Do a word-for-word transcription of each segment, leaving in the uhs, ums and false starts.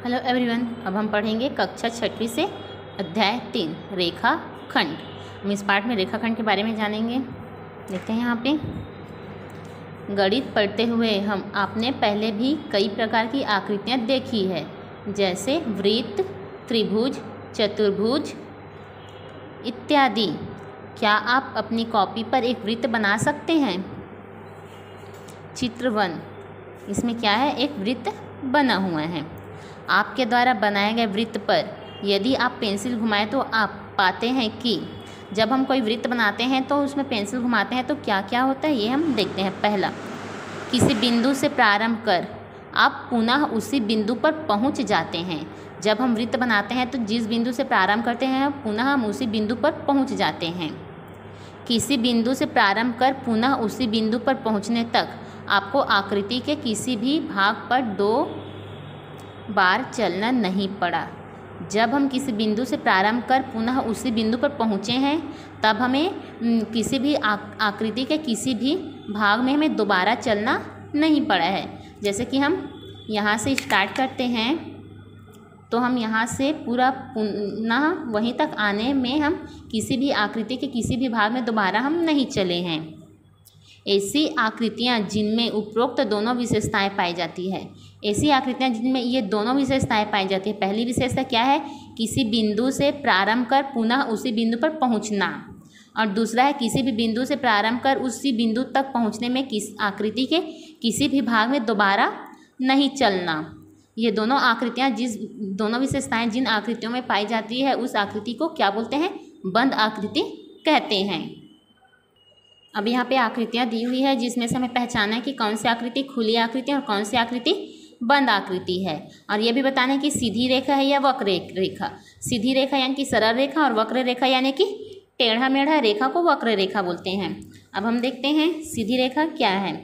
Hello everyone, अब हम पढ़ेंगे कक्षा छठवीं से अध्याय तीन रेखा खंड। हम इस पाठ में रेखाखंड के बारे में जानेंगे। देखते हैं यहाँ पे, गणित पढ़ते हुए हम आपने पहले भी कई प्रकार की आकृतियाँ देखी है, जैसे वृत्त, त्रिभुज, चतुर्भुज इत्यादि। क्या आप अपनी कॉपी पर एक वृत्त बना सकते हैं? चित्र वन, इसमें क्या है, एक वृत्त बना हुआ है। आपके द्वारा बनाए गए वृत्त पर यदि आप पेंसिल घुमाएं तो आप पाते हैं कि जब हम कोई वृत्त बनाते हैं तो उसमें पेंसिल घुमाते हैं तो क्या क्या होता है, ये हम देखते हैं। पहला, किसी बिंदु से प्रारंभ कर आप पुनः उसी बिंदु पर पहुंच जाते हैं। जब हम वृत्त बनाते हैं तो जिस बिंदु से प्रारंभ करते हैं पुनः हम उसी बिंदु पर पहुंच जाते हैं। किसी बिंदु से प्रारंभ कर पुनः उसी बिंदु पर पहुंचने तक आपको आकृति के किसी भी भाग पर दो बार चलना नहीं पड़ा। जब हम किसी बिंदु से प्रारंभ कर पुनः उसी बिंदु पर पहुँचे हैं तब हमें किसी भी आकृति के किसी भी भाग में हमें दोबारा चलना नहीं पड़ा है। जैसे कि हम यहाँ से स्टार्ट करते हैं तो हम यहाँ से पूरा पुनः वहीं तक आने में हम किसी भी आकृति के किसी भी भाग में दोबारा हम नहीं चले हैं। ऐसी आकृतियाँ जिनमें उपरोक्त दोनों विशेषताएं पाई जाती है ऐसी आकृतियाँ जिनमें ये दोनों विशेषताएं पाई जाती है। पहली विशेषता क्या है, किसी बिंदु से प्रारंभ कर पुनः उसी बिंदु पर पहुंचना, और दूसरा है किसी भी बिंदु से प्रारंभ कर उसी बिंदु तक पहुंचने में किस आकृति के किसी भी भाग में दोबारा नहीं चलना। ये दोनों आकृतियाँ जिस दोनों विशेषताएँ जिन आकृतियों में पाई जाती है उस आकृति को क्या बोलते हैं, बंद आकृति कहते हैं। अब यहाँ पे आकृतियाँ दी हुई है जिसमें से हमें पहचाना है कि कौन सी आकृति खुली आकृति और कौन सी आकृति बंद आकृति है, और ये भी बताना है कि सीधी रेखा है या वक्र रेखा। सीधी रेखा यानी कि सरल रेखा और वक्र रेखा यानी कि टेढ़ा मेढ़ा रेखा को वक्र रेखा बोलते हैं। अब हम देखते हैं सीधी रेखा क्या है।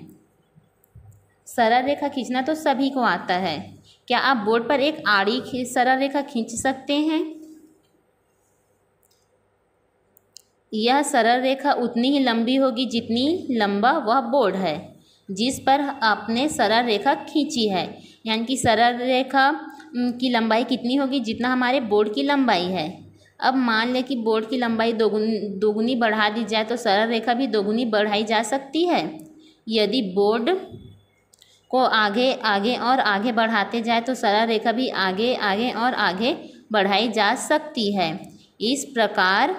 सरल रेखा खींचना तो सभी को आता है। क्या आप बोर्ड पर एक आड़ी सरल रेखा खींच सकते हैं? यह सरल रेखा उतनी ही लंबी होगी जितनी लंबा वह बोर्ड है जिस पर आपने सरल रेखा खींची है। यानी कि सरल रेखा की लंबाई कितनी होगी, जितना हमारे बोर्ड की लंबाई है। अब मान लें कि बोर्ड की लंबाई दोगुनी दोगुनी बढ़ा दी जाए तो सरल रेखा भी दोगुनी बढ़ाई जा सकती है। यदि बोर्ड को आगे आगे और आगे बढ़ाते जाए तो सरल रेखा भी आगे आगे और आगे बढ़ाई जा सकती है। इस प्रकार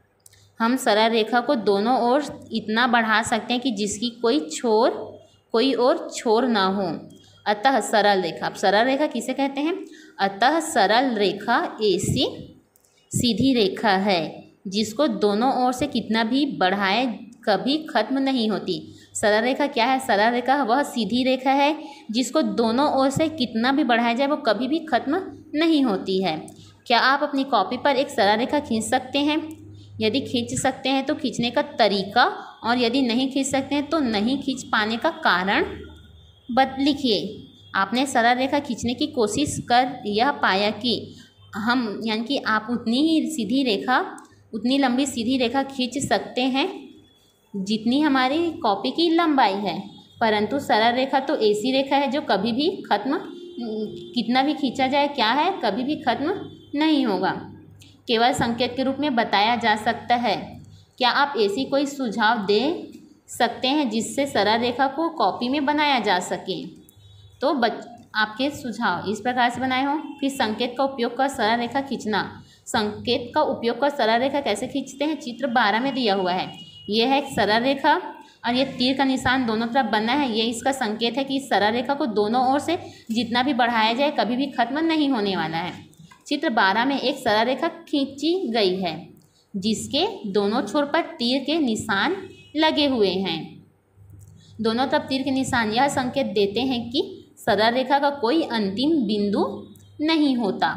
हम सरल रेखा को दोनों ओर इतना बढ़ा सकते हैं कि जिसकी कोई छोर कोई और छोर ना हो। अतः सरल रेखा, अब सरल रेखा किसे कहते हैं? अतः सरल रेखा ऐसी सीधी रेखा है जिसको दोनों ओर से कितना भी बढ़ाए कभी खत्म नहीं होती। सरल रेखा क्या है? सरल रेखा वह सीधी रेखा है जिसको दोनों ओर से कितना भी बढ़ाया जाए वो कभी भी खत्म नहीं होती है। क्या आप अपनी कॉपी पर एक सरल रेखा खींच सकते हैं? यदि खींच सकते हैं तो खींचने का तरीका, और यदि नहीं खींच सकते हैं तो नहीं खींच पाने का कारण बत लिखिए। आपने सरल रेखा खींचने की कोशिश कर यह पाया कि हम यानी कि आप उतनी ही सीधी रेखा उतनी लंबी सीधी रेखा खींच सकते हैं जितनी हमारी कॉपी की लंबाई है, परंतु सरल रेखा तो ऐसी रेखा है जो कभी भी खत्म, कितना भी खींचा जाए क्या है, कभी भी खत्म नहीं होगा, केवल संकेत के रूप में बताया जा सकता है। क्या आप ऐसी कोई सुझाव दे सकते हैं जिससे सरल रेखा को कॉपी में बनाया जा सके? तो बच आपके सुझाव इस प्रकार से बनाए हों। फिर संकेत का उपयोग कर सरल रेखा खींचना। संकेत का उपयोग कर सरल रेखा कैसे खींचते हैं, चित्र बारह में दिया हुआ है। यह है एक सरल रेखा और ये तीर का निशान दोनों तरफ बना है। ये इसका संकेत है कि इस सरल रेखा को दोनों ओर से जितना भी बढ़ाया जाए कभी भी खत्म नहीं होने वाला है। चित्र बारह में एक सरल रेखा खींची गई है जिसके दोनों छोर पर तीर के निशान लगे हुए हैं। दोनों तरफ तीर के निशान यह संकेत देते हैं कि सरल रेखा का कोई अंतिम बिंदु नहीं होता,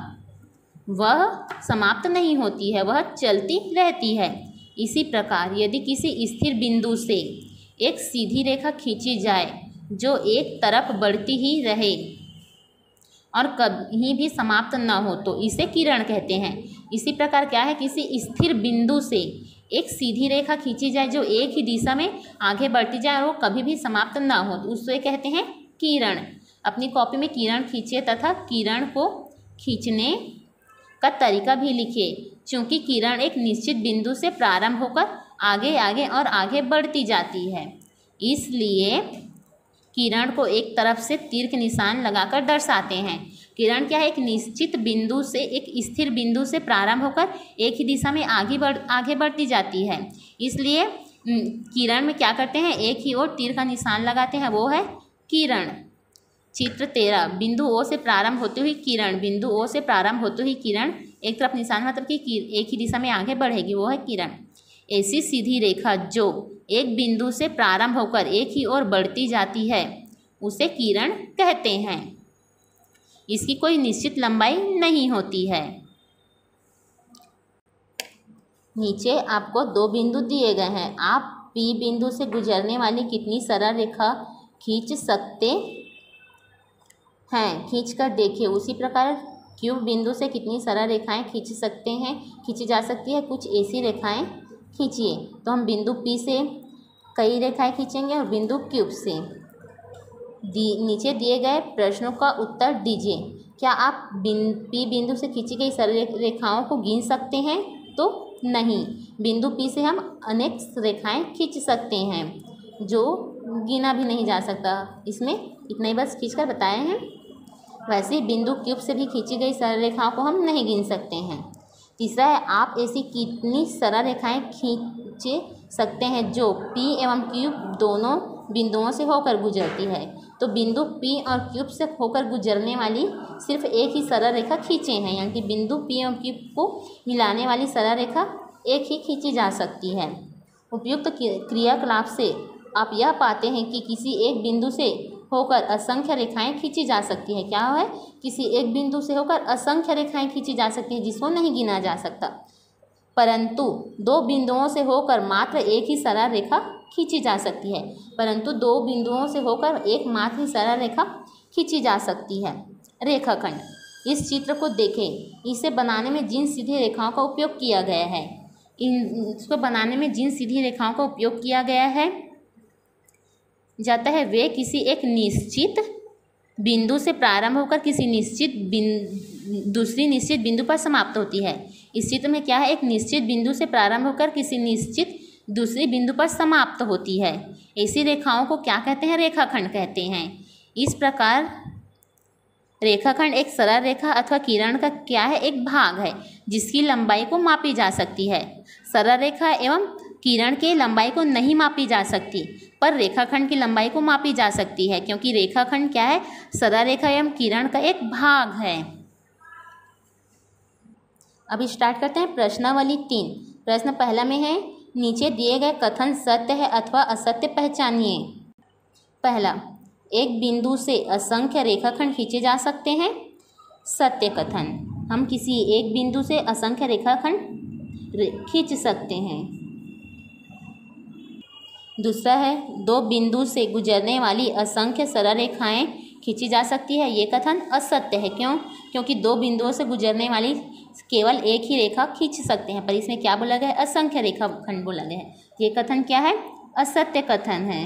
वह समाप्त नहीं होती है, वह चलती रहती है। इसी प्रकार यदि किसी स्थिर बिंदु से एक सीधी रेखा खींची जाए जो एक तरफ बढ़ती ही रहे और कहीं भी समाप्त न हो तो इसे किरण कहते हैं। इसी प्रकार क्या है, किसी स्थिर बिंदु से एक सीधी रेखा खींची जाए जो एक ही दिशा में आगे बढ़ती जाए और वो कभी भी समाप्त न हो तो उसे कहते हैं किरण। अपनी कॉपी में किरण खींचिए तथा किरण को खींचने का तरीका भी लिखिए। चूँकि किरण एक निश्चित बिंदु से प्रारंभ होकर आगे आगे और आगे बढ़ती जाती है, इसलिए किरण को एक तरफ से तीर के निशान लगाकर दर्शाते हैं। किरण क्या है, एक निश्चित बिंदु से, एक स्थिर बिंदु से प्रारंभ होकर एक ही दिशा में आगे बढ़ आगे बढ़ती जाती है, इसलिए किरण में क्या करते हैं, एक ही ओर तीर का निशान लगाते हैं, वो है किरण। चित्र तेरह, बिंदु ओ से प्रारंभ होते हुए किरण, बिंदु ओ से प्रारंभ होते हुए किरण एक तरफ निशान मतलब कि एक ही दिशा में आगे बढ़ेगी, वो है किरण। ऐसी सीधी रेखा जो एक बिंदु से प्रारंभ होकर एक ही ओर बढ़ती जाती है उसे किरण कहते हैं। इसकी कोई निश्चित लंबाई नहीं होती है। नीचे आपको दो बिंदु दिए गए हैं, आप P बिंदु से गुजरने वाली कितनी सरल रेखा खींच सकते हैं, खींच कर देखिए। उसी प्रकार Q बिंदु से कितनी सरल रेखाएं खींच सकते हैं, खींची जा सकती है, कुछ ऐसी रेखाएं खींचिए। तो हम बिंदु P से कई रेखाएं खींचेंगे और बिंदु Q से। दी नीचे दिए गए प्रश्नों का उत्तर दीजिए। क्या आप बिन P बिंदु से खींची गई सरल रेखाओं को गिन सकते हैं? तो नहीं, बिंदु P से हम अनेक रेखाएं खींच सकते हैं जो गिना भी नहीं जा सकता। इसमें इतना ही बस खींच कर बताए हैं। वैसे ही बिंदु Q से भी खींची गई सरल रेखाओं को हम नहीं गिन सकते हैं। तीसरा है, आप ऐसी कितनी सरल रेखाएं खींच सकते हैं जो P एवं Q दोनों बिंदुओं से होकर गुजरती है। तो बिंदु P और Q से होकर गुजरने वाली सिर्फ एक ही सरल रेखा खींचे हैं, यानी कि बिंदु P एवं Q को मिलाने वाली सरल रेखा एक ही खींची जा सकती है। उपयुक्त क्रियाकलाप से आप यह पाते हैं कि किसी एक बिंदु से होकर असंख्य रेखाएं खींची जा सकती है। क्या है, किसी एक बिंदु से होकर असंख्य रेखाएं खींची जा सकती है जिसको नहीं गिना जा सकता, परंतु दो बिंदुओं से होकर मात्र एक ही सरल रेखा खींची जा सकती है परंतु दो बिंदुओं से होकर एक मात्र ही सरल रेखा खींची जा सकती है। रेखाखंड, इस चित्र को देखें। इसे बनाने में जिन सीधी रेखाओं का उपयोग किया गया है, इन इसको बनाने में जिन सीधी रेखाओं का उपयोग किया गया है जाता है वे किसी एक निश्चित बिंदु से प्रारंभ होकर किसी निश्चित बिंदु दूसरी निश्चित बिंदु पर समाप्त होती है। इस चित्र में क्या है, एक निश्चित बिंदु से प्रारंभ होकर किसी निश्चित दूसरी बिंदु पर समाप्त होती है। ऐसी रेखाओं को क्या कहते हैं, रेखाखंड कहते हैं। इस प्रकार रेखाखंड एक सरल रेखा अथवा किरण का क्या है, एक भाग है जिसकी लंबाई को मापी जा सकती है। सरल रेखा एवं किरण की लंबाई को नहीं मापी जा सकती, पर रेखाखंड की लंबाई को मापी जा सकती है, क्योंकि रेखाखंड क्या है, सरल रेखा एवं किरण का एक भाग है। अब स्टार्ट करते हैं प्रश्नावली तीन। प्रश्न पहला में है, नीचे दिए गए कथन सत्य है अथवा असत्य पहचानिए। पहला, एक बिंदु से असंख्य रेखाखंड खींचे जा सकते हैं। सत्य कथन, हम किसी एक बिंदु से असंख्य रेखाखंड खींच सकते हैं। दूसरा है, दो बिंदु से गुजरने वाली असंख्य सरल रेखाएं खींची जा सकती है। ये कथन असत्य है। क्यों? क्योंकि दो बिंदुओं से गुजरने वाली केवल एक ही रेखा खींच सकते हैं, पर इसमें क्या बोला गया है, असंख्य रेखाखंड बोला गया है। ये कथन क्या है, असत्य कथन है।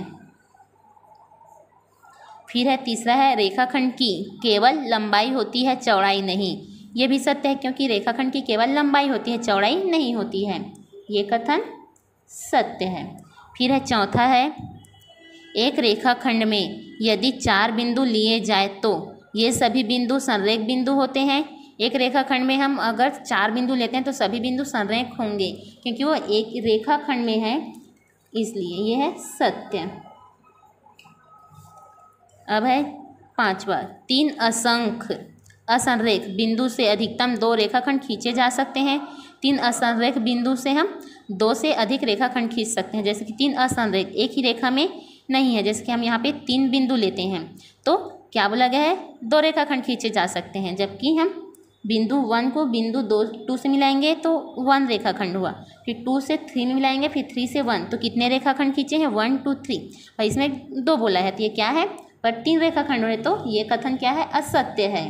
फिर है तीसरा है, रेखाखंड की केवल लंबाई होती है, चौड़ाई नहीं। ये भी सत्य है, क्योंकि रेखाखंड की केवल लंबाई होती है, चौड़ाई नहीं होती है। ये कथन सत्य है। फिर है चौथा है, एक रेखाखंड में यदि चार बिंदु लिए जाए तो ये सभी बिंदु संरेख बिंदु होते हैं। एक रेखाखंड में हम अगर चार बिंदु लेते हैं तो सभी बिंदु संरेख होंगे, क्योंकि वो एक रेखाखंड में है, इसलिए ये है सत्य। अब है पांचवा, तीन असंख्य असंरेख बिंदु से अधिकतम दो रेखाखंड खींचे जा सकते हैं। तीन असंरेख बिंदु से हम दो से अधिक रेखाखंड खींच सकते हैं। जैसे कि तीन असंरेख एक ही रेखा में नहीं है, जैसे कि हम यहाँ पे तीन बिंदु लेते हैं तो क्या बोला गया है, दो रेखाखंड खींचे जा सकते हैं। जबकि हम बिंदु वन को बिंदु दो टू से मिलाएंगे तो वन रेखाखंड हुआ, फिर टू से थ्री में मिलाएंगे, फिर थ्री से वन, तो कितने रेखाखंड खींचे हैं, वन टू थ्री। और इसमें दो बोला है तो ये क्या है, पर तीन रेखाखंड हुए, तो ये कथन क्या है, असत्य है।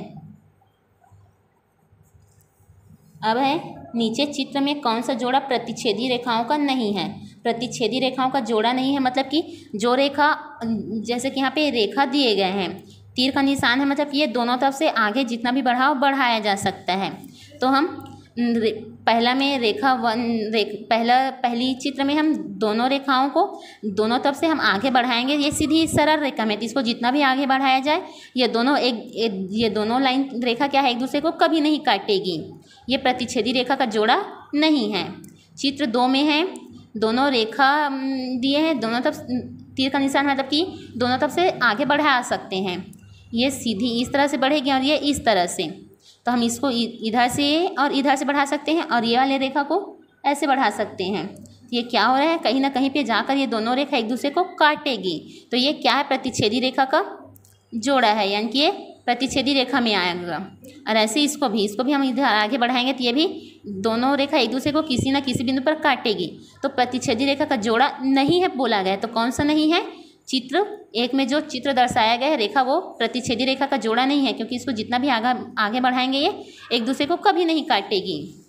अब है, नीचे चित्र में कौन सा जोड़ा प्रतिच्छेदी रेखाओं का नहीं है। प्रतिच्छेदी रेखाओं का जोड़ा नहीं है मतलब कि जो रेखा, जैसे कि यहाँ पे रेखा दिए गए हैं, तीर का निशान है मतलब ये दोनों तरफ से आगे जितना भी बढ़ाओ बढ़ाया जा सकता है। तो हम पहला में रेखा वन रेख पहला पहली चित्र में हम दोनों रेखाओं को दोनों तरफ से हम आगे बढ़ाएंगे। ये सीधी सरल रेखा में, तो इसको जितना भी आगे बढ़ाया जाए ये दोनों एक, एक ये दोनों लाइन रेखा क्या है, एक दूसरे को कभी नहीं काटेगी। ये प्रतिच्छेदी रेखा का जोड़ा नहीं है। चित्र दो में है, दोनों रेखा दिए हैं, दोनों तरफ तीर का निशान मतलब कि दोनों तरफ से आगे बढ़ा सकते हैं। ये सीधी इस तरह से बढ़ेगी और ये इस तरह से, तो हम इसको इधर से और इधर से बढ़ा सकते हैं और ये वाले रेखा को ऐसे बढ़ा सकते हैं। ये क्या हो रहा है, कहीं ना कहीं पे जाकर ये दोनों रेखा एक दूसरे को काटेगी। तो ये क्या है, प्रतिच्छेदी रेखा का जोड़ा है, यानी कि ये प्रतिच्छेदी रेखा में आएगा। और ऐसे इसको भी इसको भी हम इधर आगे बढ़ाएंगे तो ये भी दोनों रेखा एक दूसरे को किसी न किसी बिंदु पर काटेगी। तो प्रतिच्छेदी रेखा का जोड़ा नहीं है बोला गया। तो कौन सा नहीं है, चित्र एक में जो चित्र दर्शाया गया है रेखा वो प्रतिच्छेदी रेखा का जोड़ा नहीं है, क्योंकि इसको जितना भी आगे आगे बढ़ाएंगे ये एक दूसरे को कभी नहीं काटेगी।